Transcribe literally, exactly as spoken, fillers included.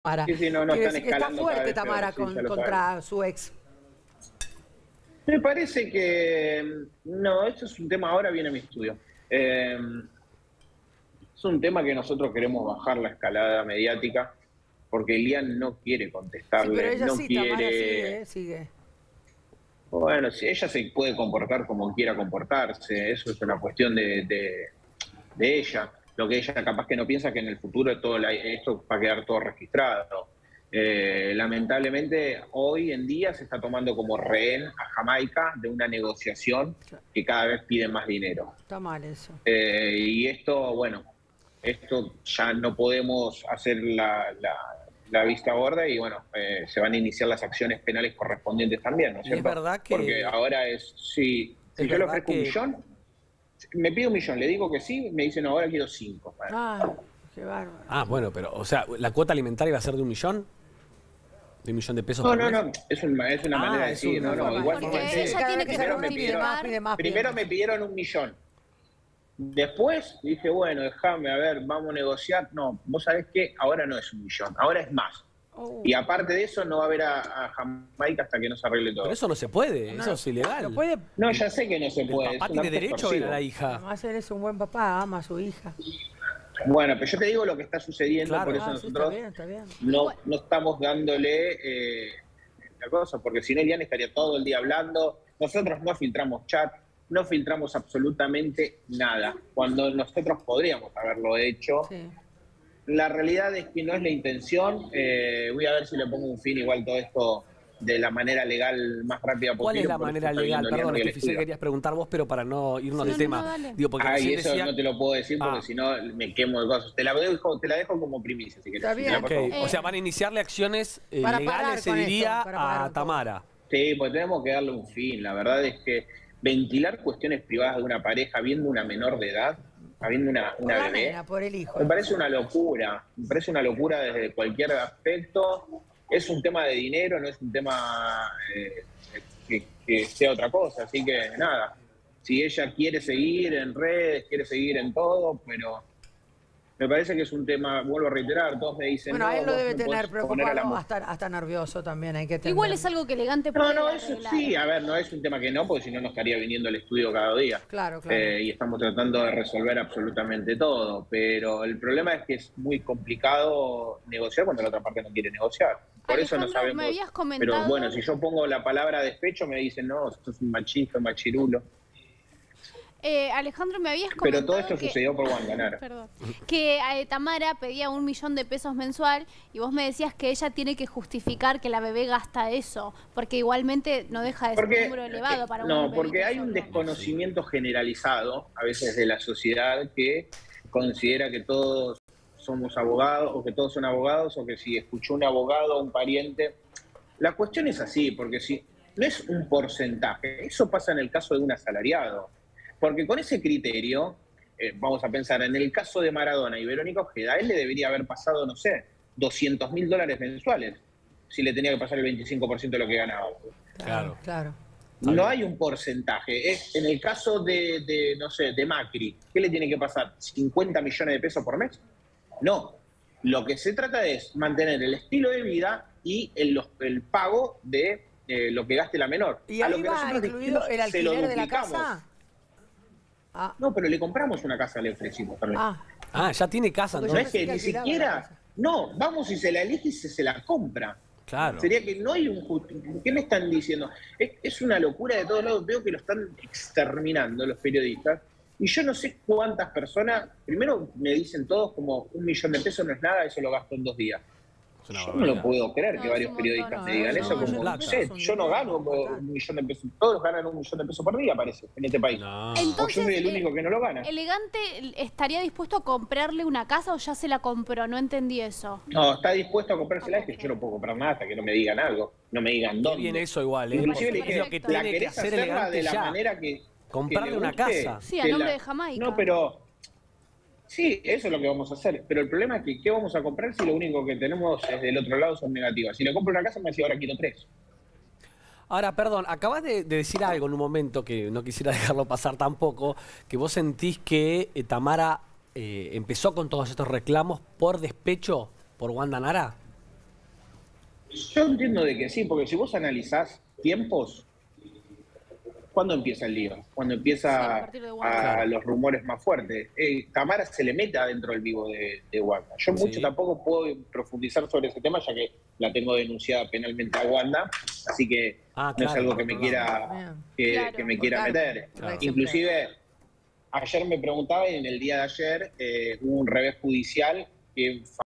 Tamara. Sí, sí, no, no, Quiero están decir que está escalando cada fuerte vez Tamara peor, sí, con- ya lo contra saben. su ex. Me parece que, no, esto es un tema, ahora viene mi estudio. Eh, es un tema que nosotros queremos bajar la escalada mediática, porque Elian no quiere Sí, pero contestarle, ella no sí, Tamara sigue, quiere... ¿eh? Sigue. Bueno, si ella se puede comportar como quiera comportarse, eso es una cuestión de, de, de ella. Lo que ella capaz que no piensa es que en el futuro todo la, esto va a quedar todo registrado. Eh, lamentablemente, hoy en día se está tomando como rehén a Jamaica de una negociación que cada vez pide más dinero. Está mal eso. Eh, y esto, bueno, esto ya no podemos hacer la, la, la vista gorda y bueno, eh, se van a iniciar las acciones penales correspondientes también, ¿no es Y es cierto? verdad Porque que... ahora es, si, si Es yo le verdad ofrezco un que... millón, me pido un millón, le digo que sí, me dicen, no, ahora quiero cinco. Bueno, Ah, qué bárbaro. Ah, bueno, pero, o sea, ¿la cuota alimentaria va a ser de un millón? ¿De un millón de pesos no, por no, mes? no, es, un- es una Ah, manera de es decir, una no, no, forma- igual Porque fíjense, ella tiene que primero, ser me pide pidieron, más, pide más, pide primero más. me pidieron un millón. Después dije, bueno, déjame, a ver, vamos a negociar. No, vos sabés que ahora no es un millón, ahora es más. Oh. Y aparte de eso, no va a haber a, a Jamaica hasta que no se arregle todo. Pero eso no se puede, No, eso es ilegal. Lo puede. No, ya sé que no se El puede. papá es un tiene acto derecho a ver extorsivo. a la hija. Además, él es un buen papá, ama a su hija. Bueno, pero yo te digo lo que está sucediendo, Claro. por eso Ah, sí, está nosotros bien, está bien. no, no estamos dándole eh, la cosa, porque si no, Elian estaría todo el día hablando. Nosotros no filtramos chat, no filtramos absolutamente nada, cuando nosotros podríamos haberlo hecho. Sí. La realidad es que no es la intención. Eh, voy a ver si le pongo un fin igual todo esto de la manera legal más rápida posible. ¿Cuál es la por eso manera está legal? viniendo Elian Perdón, hoy al es que quizás estudio. querías preguntar vos, pero para no irnos Sí, del no, no, tema. dale. Digo, porque Ay, recién eso decía... no te lo puedo decir porque Ah. si no me quemo de cosas. Te la dejo, te la dejo como primicia, si querés. Está bien. Mira, por Ok, favor. o sea, van a iniciarle acciones eh, Para parar legales, se con esto, diría, para parar a un poco. Tamara. Sí, pues tenemos que darle un fin. La verdad es que ventilar cuestiones privadas de una pareja viendo una menor de edad, habiendo una, Por una la bebé, nena, por el hijo. me parece una locura. Me parece una locura desde cualquier aspecto. Es un tema de dinero, no es un tema eh, que, que sea otra cosa. Así que nada, si ella quiere seguir en redes, quiere seguir en todo, pero me parece que es un tema, vuelvo a reiterar, todos me dicen... Bueno, a no, él lo vos debe no tener podés poner a la preocupado, mujer. hasta, hasta nervioso también, hay que tener. Igual es algo que elegante No, puede no, eso arreglar. sí, a ver, no es un tema que no, porque si no, no estaría viniendo al estudio cada día. Claro, claro. Eh, y estamos tratando de resolver absolutamente todo, pero el problema es que es muy complicado negociar cuando la otra parte no quiere negociar. Por eso no Alejandro, sabemos. me habías comentado- Pero bueno, si yo pongo la palabra despecho, me dicen, no, sos un machista, un machirulo. Eh, Alejandro, me habías Pero comentado todo esto que... sucedió por Guantanara. Perdón. Que eh, Tamara pedía un millón de pesos mensual y vos me decías que ella tiene que justificar que la bebé gasta eso, porque igualmente no deja de ser un número elevado para un no, bebé porque hay un solo. desconocimiento generalizado a veces de la sociedad que considera que todos somos abogados o que todos son abogados o que si escuchó un abogado o un pariente. La cuestión es así, porque si no es un porcentaje, eso pasa en el caso de un asalariado. Porque con ese criterio, eh, vamos a pensar, en el caso de Maradona y Verónica Ojeda, a él le debería haber pasado, no sé, doscientos mil dólares mensuales, si le tenía que pasar el veinticinco por ciento de lo que ganaba. Claro, claro. No hay un porcentaje. Es, en el caso de, de, no sé, de Macri, ¿qué le tiene que pasar? ¿cincuenta millones de pesos por mes? No. Lo que se trata es mantener el estilo de vida y el, los- el pago de eh, lo que gaste la menor. ¿Y A lo ahí que va nosotros incluido dijimos, el se lo alquiler de la duplicamos. casa? Ah, No, pero le compramos una casa, le ofrecimos también. ah. Ah, ya tiene casa Porque No yo es entonces. que pensé que ni alquilaba la siquiera... casa. No, vamos y se la elige y se, se la compra. Claro. Sería que no hay un... justi- ¿Qué me están diciendo? Es, es una locura de todos lados. Veo que lo están exterminando los periodistas. Y yo no sé cuántas personas... Primero me dicen todos como un millón de pesos no es nada, eso lo gasto en dos días. Es una Yo no barbaridad. lo puedo creer No, que es varios un montón, periodistas no, me digan no, eso. no, Como, no, no sé, es un yo no dinero gano importante. un millón de pesos. Todos ganan un millón de pesos por día, parece, en este país. No. O yo Entonces, soy el eh, único que no lo gana. ¿Elegante estaría dispuesto a comprarle una casa o ya se la compró? No entendí eso. No, está dispuesto a comprársela, es que yo no puedo comprar nada hasta que no me digan algo, no me digan Qué dónde. bien eso igual, ¿eh? Inclusive le Porque dije, es lo que perfecto. la tiene que querés hacer hacerla elegante de la ya. manera que... Comprarle que le una guste, casa. Sí, a que nombre la- de Jamaica. No, pero... Sí, eso es lo que vamos a hacer. Pero el problema es que, ¿qué vamos a comprar si lo único que tenemos es del otro lado son negativas? Si le compro una casa, me decía, ahora quiero tres. Ahora, perdón, acabas de, de decir algo en un momento que no quisiera dejarlo pasar tampoco, que vos sentís que eh, Tamara eh, empezó con todos estos reclamos por despecho por Wanda Nara. Yo entiendo de que sí, porque si vos analizás tiempos, ¿cuándo empieza el lío? Cuando Sí, a empieza partir de a Wanda. los rumores más fuertes. Eh, Tamara se le mete adentro del vivo de, de Wanda. Yo mucho Sí. tampoco puedo profundizar sobre ese tema, ya que la tengo denunciada penalmente a Wanda, así que Ah, no es claro, algo que por me otro lado. quiera, Bien. que, Claro. que me Por quiera karma, meter. Claro. Inclusive, ayer me preguntaba y en el día de ayer eh, hubo un revés judicial que